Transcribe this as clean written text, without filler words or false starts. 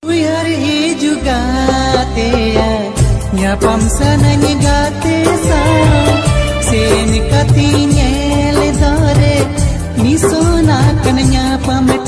Hari juga tea nyapam sananya gate sa sen katinya le dore ni sona kan nyapam